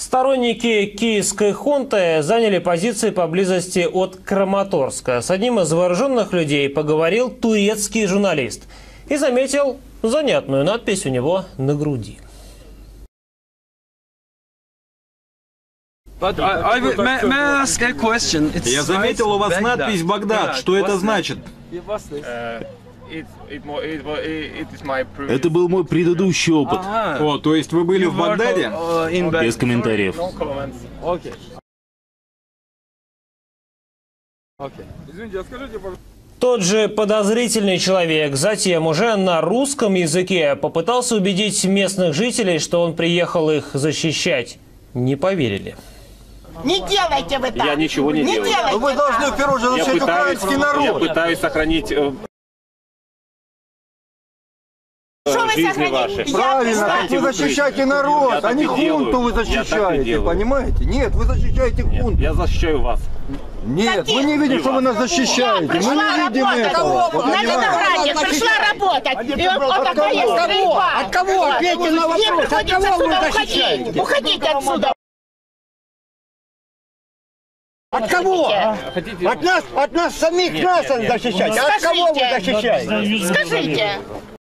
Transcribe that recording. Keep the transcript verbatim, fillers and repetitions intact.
Сторонники киевской хунты заняли позиции поблизости от Краматорска. С одним из вооруженных людей поговорил турецкий журналист и заметил занятную надпись у него на груди. Я заметил у вас надпись «Багдад». Что это значит? Это был мой предыдущий опыт. О, то есть вы были в Багдаде? Без комментариев. Извините, а скажите, пожалуйста. Тот же подозрительный человек затем уже на русском языке попытался убедить местных жителей, что он приехал их защищать. Не поверили. Не делайте вы так! Я ничего не, не делаю. делайте Вы должны в первую очередь защищать украинский народ. Я пытаюсь сохранить э, Что вы жизни сохраните? ваши. Я Правильно, пришла- так вы защищаете народ, Я а так не и делаю. хунту вы Я так и защищаете, делаю. понимаете? Нет, вы защищаете Нет, хунту. я защищаю вас. Нет, мы не видим, что вы нас защищаете. Мы Пришла не видим работать. этого. Вы На понимаете? Винограде пришла работать. И вот, вот такая стрельба. От кого? Ответьте на вопрос. Мне От приходится кого вы отсюда защищаете? уходить. Уходите отсюда. От кого? Хотите? От нас, от нас самих нас защищаете. От кого вы защищаете? Скажите.